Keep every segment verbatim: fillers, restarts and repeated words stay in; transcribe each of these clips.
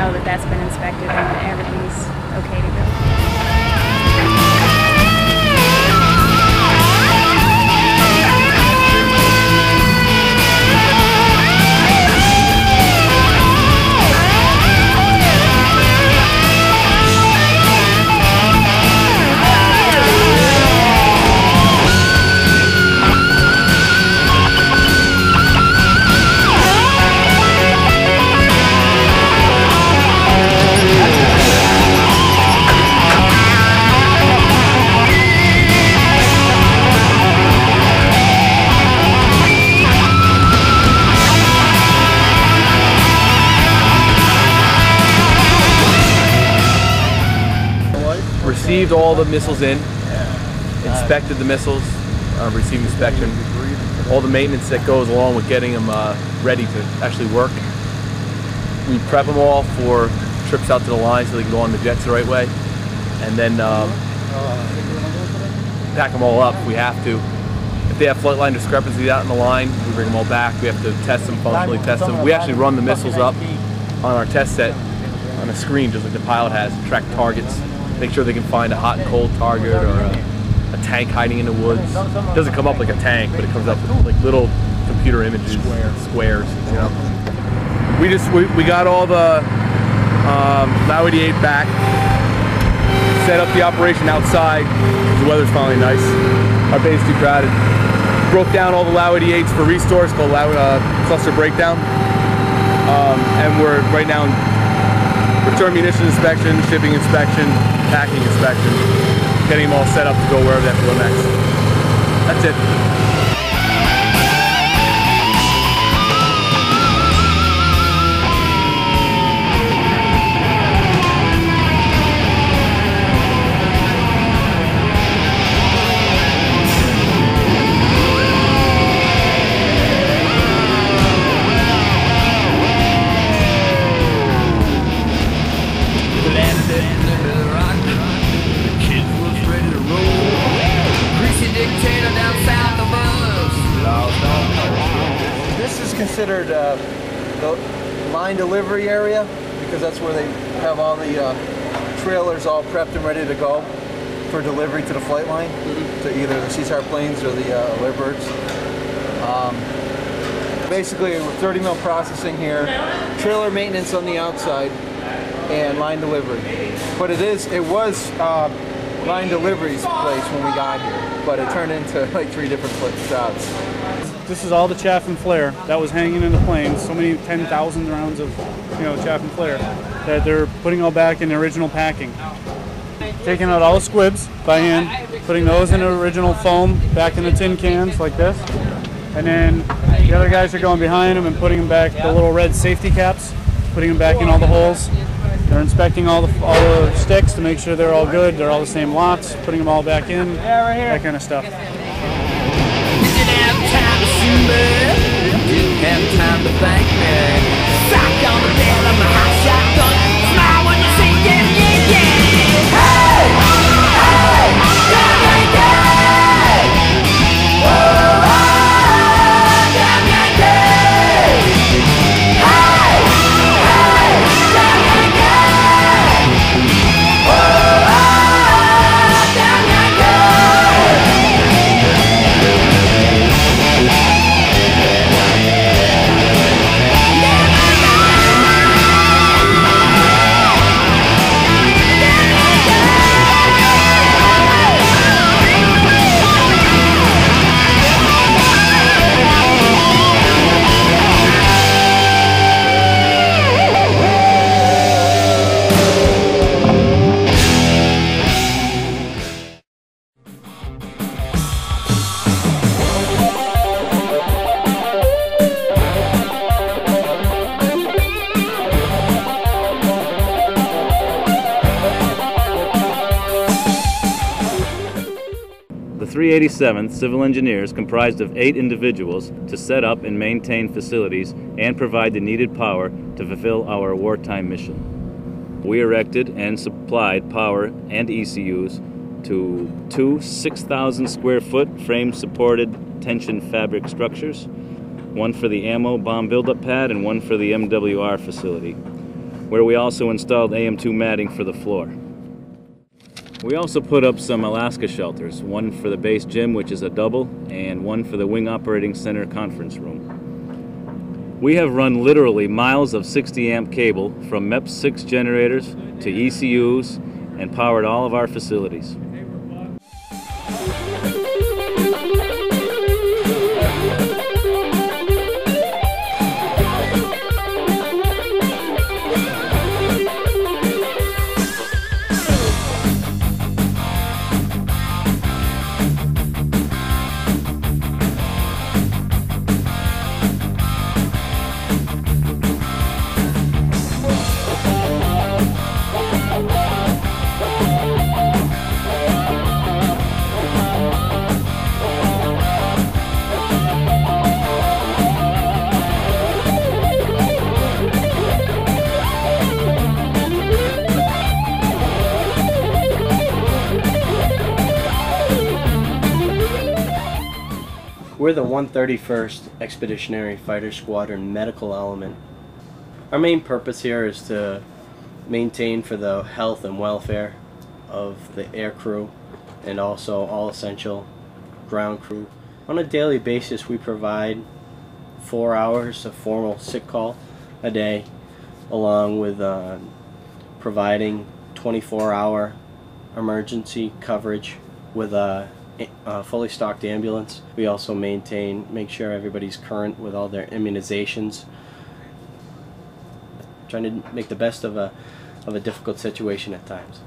know that that's been inspected and that everything's okay to go. Received all the missiles in, inspected the missiles, uh, received inspection, all the maintenance that goes along with getting them uh, ready to actually work. We prep them all for trips out to the line so they can go on the jets the right way, and then um, pack them all up if we have to. If they have flight line discrepancies out in the line, we bring them all back. We have to test them, functionally test them. We actually run the missiles up on our test set on a screen just like the pilot has, track targets. Make sure they can find a hot and cold target or a, a tank hiding in the woods. It doesn't come up like a tank, but it comes up with like little computer images, Square. squares, you know. We just, we, we got all the um, Lao eighty-eight back, set up the operation outside, because the weather's finally nice. Our base is too crowded. Broke down all the Lao eighty-eights for restores called Lao, uh, cluster breakdown. Um, and we're right now in return munition inspection, shipping inspection, packing inspection, getting them all set up to go wherever they have to go next. That's it. Considered uh, the line delivery area because that's where they have all the uh, trailers all prepped and ready to go for delivery to the flight line, mm-hmm. to either the C SAR planes or the uh, Libirds. Um, basically, thirty mil processing here, trailer maintenance on the outside, and line delivery. But it is, it was uh, line delivery's place when we got here, but it turned into like three different jobs. This is all the chaff and flare that was hanging in the planes. So many ten thousand rounds of, you know, chaff and flare that they're putting all back in the original packing. Taking out all the squibs by hand, putting those in the original foam back in the tin cans like this, and then the other guys are going behind them and putting them back, the little red safety caps, putting them back in all the holes. They're inspecting all the all the sticks to make sure they're all good. They're all the same lots, putting them all back in, that kind of stuff. Didn't have time to thank me. Sock on the bed of my hot shotgun. Smile when you see it, yeah, yeah. Hey, hey, damn Yankee. Oh, oh, damn Yankee. Hey, hey, damn Yankee. Oh, oh, damn Yankee. three eighty-seventh Civil Engineers comprised of eight individuals to set up and maintain facilities and provide the needed power to fulfill our wartime mission. We erected and supplied power and E C Us to two six thousand square foot frame supported tension fabric structures, one for the ammo bomb buildup pad and one for the M W R facility. where we also installed A M two matting for the floor. We also put up some Alaska shelters, one for the base gym, which is a double, and one for the Wing Operating Center conference room. We have run literally miles of sixty amp cable from M E P six generators to E C Us and powered all of our facilities. We're the one thirty-first Expeditionary Fighter Squadron Medical Element. Our main purpose here is to maintain for the health and welfare of the air crew and also all essential ground crew. On a daily basis, we provide four hours of formal sick call a day, along with uh, providing twenty-four hour emergency coverage with a Uh, fully stocked ambulance. We also maintain, make sure everybody's current with all their immunizations. Trying to make the best of a of a difficult situation at times.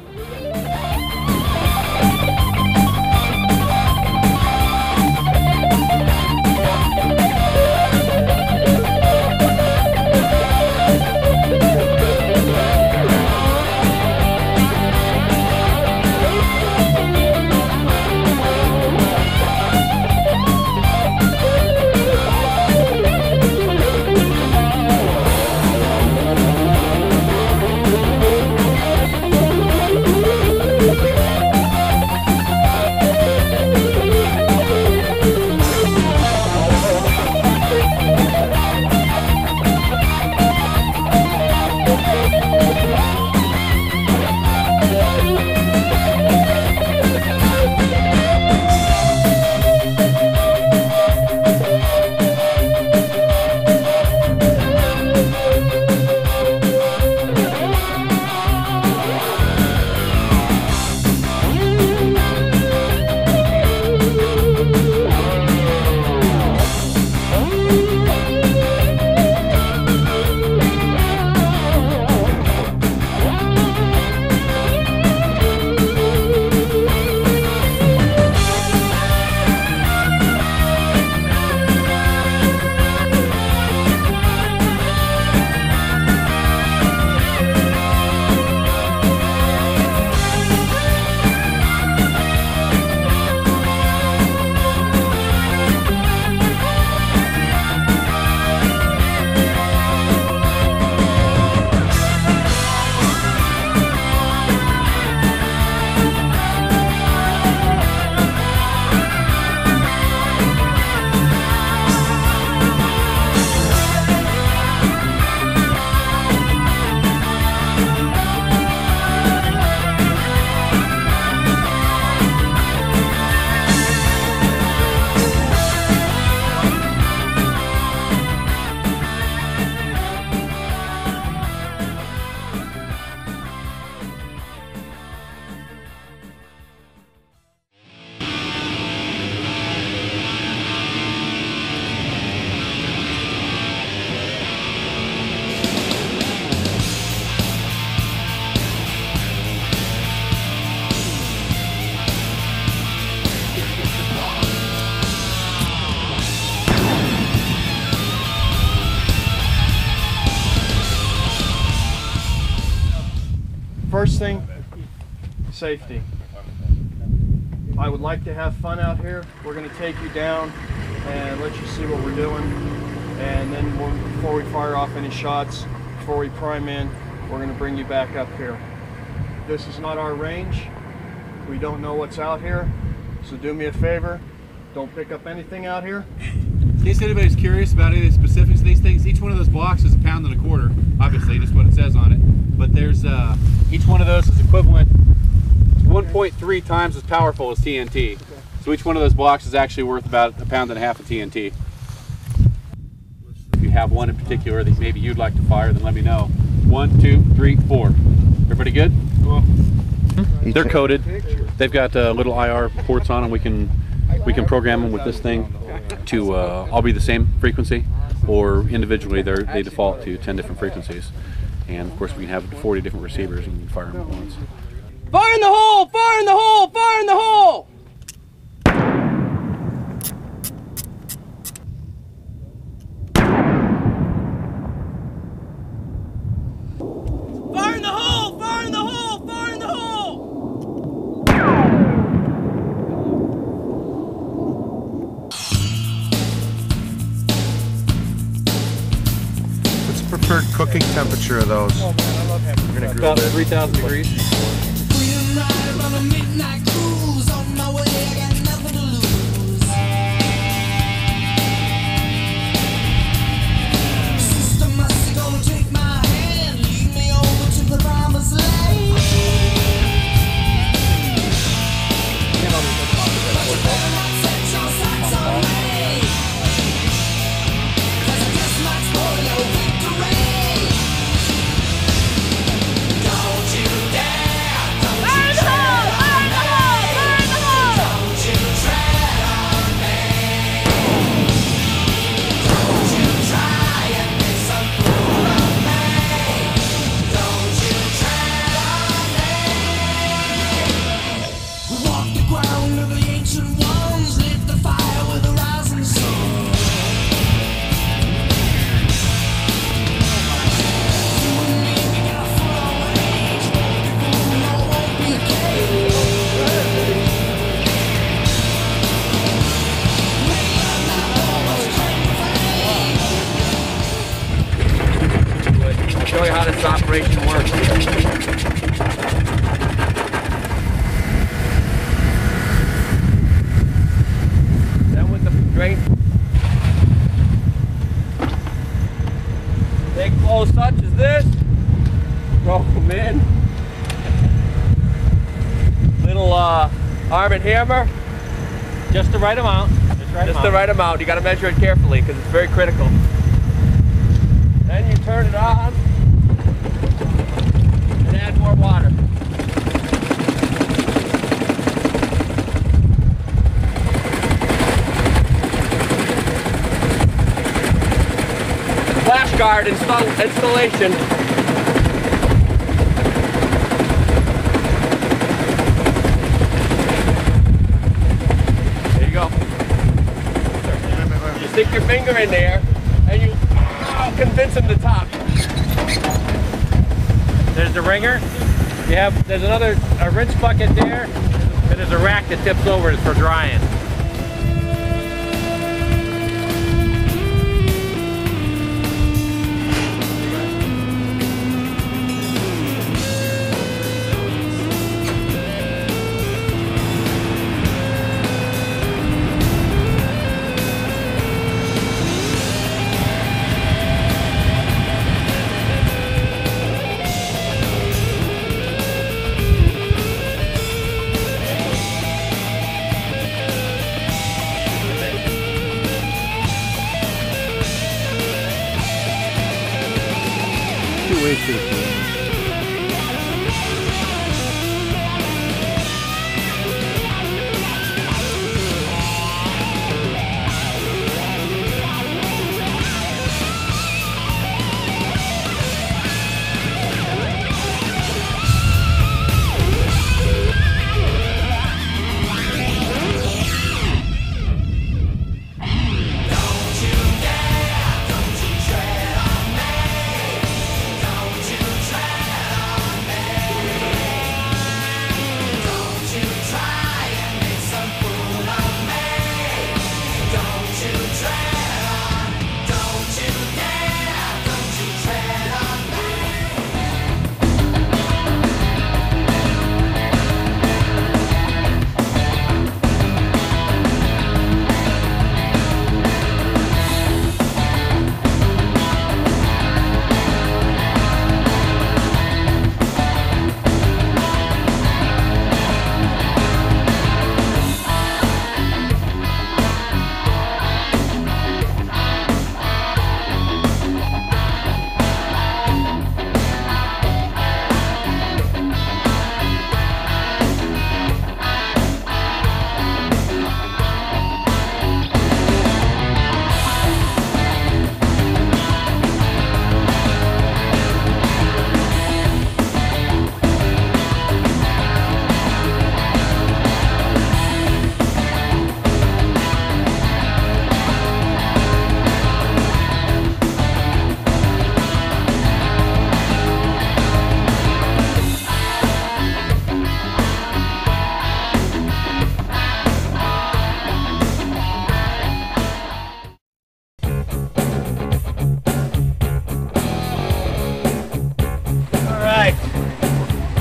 First thing, safety. I would like to have fun out here. We're going to take you down and let you see what we're doing. And then we'll, before we fire off any shots, before we prime in, we're going to bring you back up here. This is not our range. We don't know what's out here. So do me a favor, don't pick up anything out here. In case anybody's curious about any of the specifics of these things, each one of those blocks is a pound and a quarter, obviously, just what it says on it. But there's, uh, each one of those is equivalent to one point three times as powerful as T N T. Okay. So each one of those blocks is actually worth about a pound and a half of T N T. If you have one in particular that maybe you'd like to fire, then let me know. One, two, three, four. Everybody good? Cool. They're coated. They've got uh, little I R ports on them. We can we can program them with this thing to uh, all be the same frequency, or individually they they default to ten different frequencies. And of course we can have forty different receivers and you can fire them at once. Fire in the hole! Fire in the hole! Fire in the hole! Fire in the hole! Fire in the hole! Fire in the hole! What's the preferred cooking temperature of those? Oh man, I love having We're gonna grill About three thousand degrees. Show you how this operation works. Then with the drain, take flow such as this, throw them in. Little uh, arm and hammer, just the right amount. Just, right just amount. the right amount. You got to measure it carefully because it's very critical. Then you turn it on. Add more water. Flash guard install installation. There you go. You stick your finger in there and you oh, convince them to top. There's the ringer. You have there's another a rinse bucket there, and there's a rack that tips over for drying. Way too cool. Try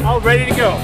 all ready to go.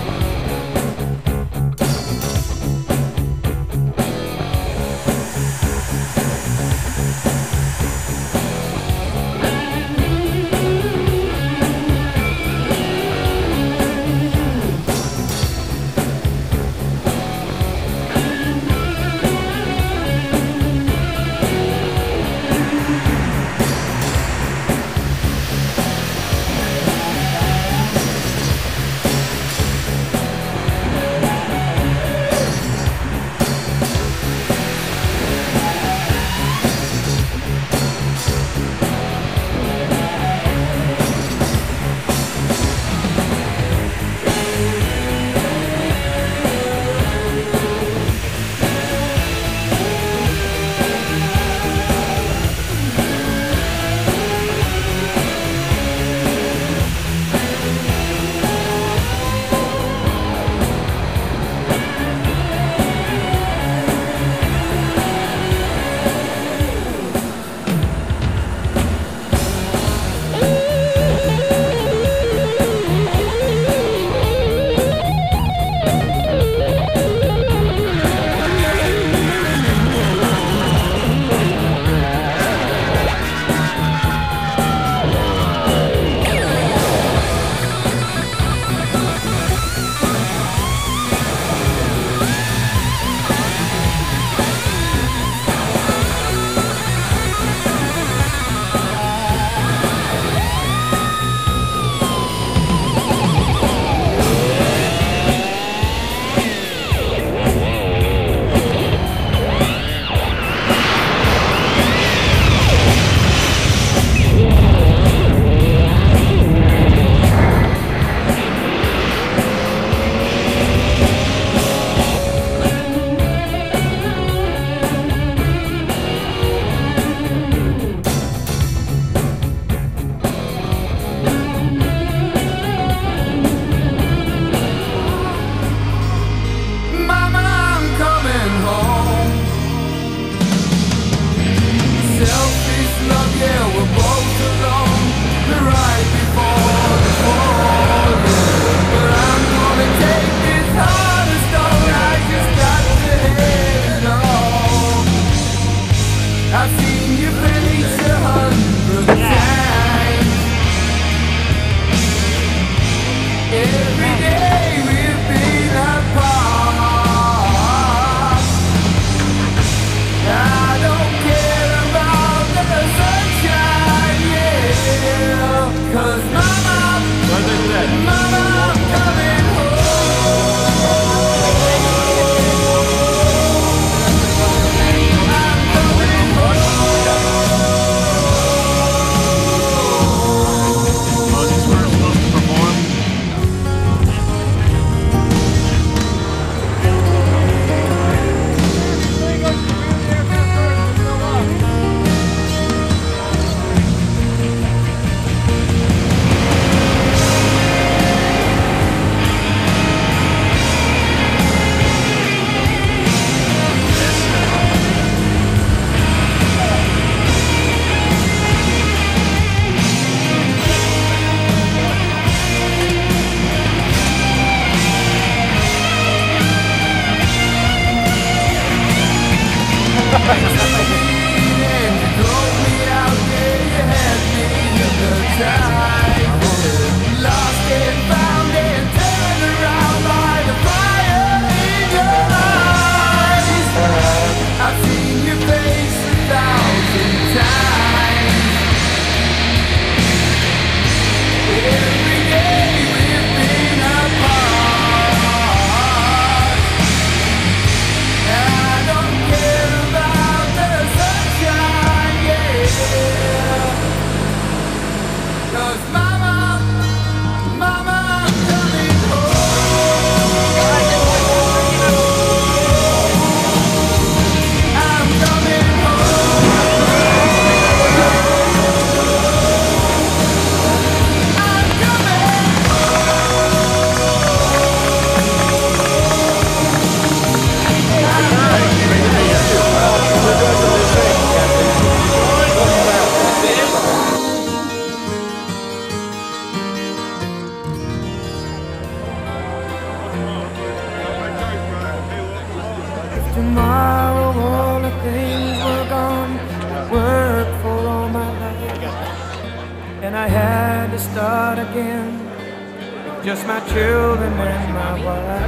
things were gone, worked for all my life, and I had to start again with just my children and my wife.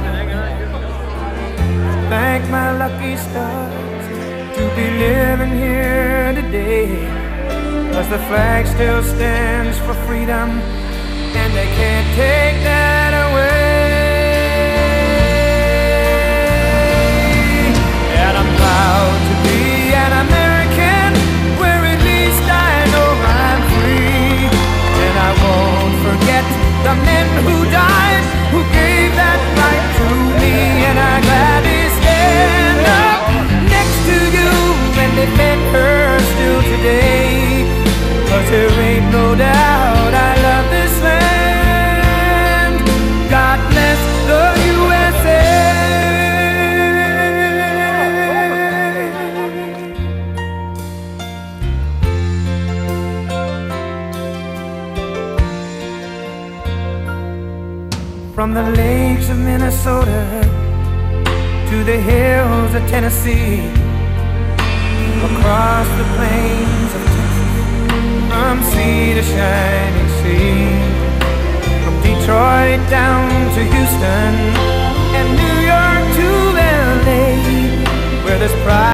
Thank my lucky stars to be living here today, 'cause the flag still stands for freedom, and they can't take that away. And I'm proud to be an American, where at least I know I'm free. And I won't forget the men who died, who gave that right to me. And I gladly stand up next to you and defend her still today, 'cause there ain't no doubt I love this land. God bless the U S A. From the lakes of Minnesota to the hills of Tennessee, across the plains of Texas, from sea to shining sea, from Detroit down to Houston and New York to L A, where there's pride.